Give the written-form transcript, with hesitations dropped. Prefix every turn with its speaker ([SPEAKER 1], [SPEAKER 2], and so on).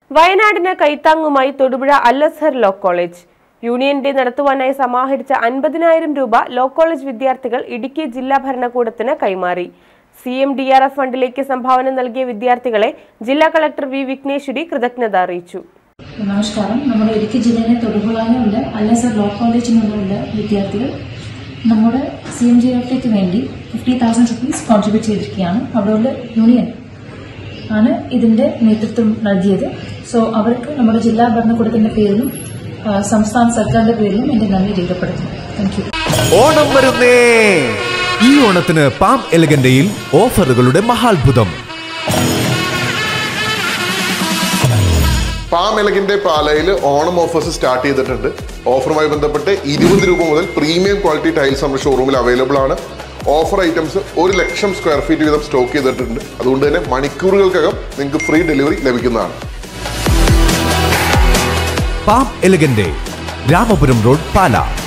[SPEAKER 1] വയനാടിന് കൈത്താങ്ങുമായി Thodupuzha Al Azhar law college union day നടത്തുവാനായി സമാഹരിച്ച 50,000 രൂപ ലോ കോളേജ് വിദ്യാർത്ഥികൾ ഇടുക്കി ജില്ലാ ഭരണകൂടത്തിന് കൈമാറി. CMDRF ഫണ്ടിലേക്ക് സംഭാവന നൽകിയ വിദ്യാർത്ഥികളെ ജില്ലാ കളക്ടർ വി വിഘ്നേശ്വരി കൃതജ്ഞത അറിയിച്ചു.
[SPEAKER 2] നമസ്കാരം. നമ്മുടെ ഇടുക്കി ജില്ലയിലെ തൊടുപുഴയിലുള്ള അൽ-അസ്ഹർ ലോ കോളേജിൽ നിന്നുള്ള വിദ്യാർത്ഥികൾ നമ്മുടെ CMDRFക്ക് വേണ്ടി 50,000 rupees കോൺട്രിബ്യൂട്ട് ചെയ്തിരിക്കുകയാണ്. അവിടെയുള്ള യൂണിയൻ ആണ് ഇതിന്റെ നേതൃത്വം നൽകിയത്. സോ അവർക്ക് നമ്മുടെ ജില്ലാ ഭരണകൂടത്തിന്റെ പേരിലും സംസ്ഥാന സർക്കാരിന്റെ പേരിലും എന്റെ നന്ദി രേഖപ്പെടുത്തുന്നു. Thank you.
[SPEAKER 3] ഓണം വരുന്നേ. ഈ ഓണത്തിന് പാം എലഗന്റയിൽ ഓഫറുകളുടെ മഹാത്ഭുതം.
[SPEAKER 4] പാം എലഗന്റെ പാലയിൽ ഓണം ഓഫേഴ്സ് സ്റ്റാർട്ട് ചെയ്തിട്ടുണ്ട്. ഓഫറുമായി ബന്ധപ്പെട്ട് 20 രൂപ മുതൽ പ്രീമിയം ക്വാളിറ്റി ടൈൽസ് നമ്മുടെ ഷോറൂമിൽ അവൈലബിൾ ആണ്. ഓഫർ ഐറ്റംസ് 1,00,000 സ്ക്വയർ ഫീറ്റ് വീതം സ്റ്റോക്ക് ചെയ്തിട്ടുണ്ട്. അതുകൊണ്ട് തന്നെ മണിക്കൂറുകൾക്കകം നിങ്ങൾക്ക് ഫ്രീ ഡെലിവറി ലഭിക്കുന്നതാണ്.
[SPEAKER 3] പാം എലഗന്റെ, രാമപുരം റോഡ്, പാല.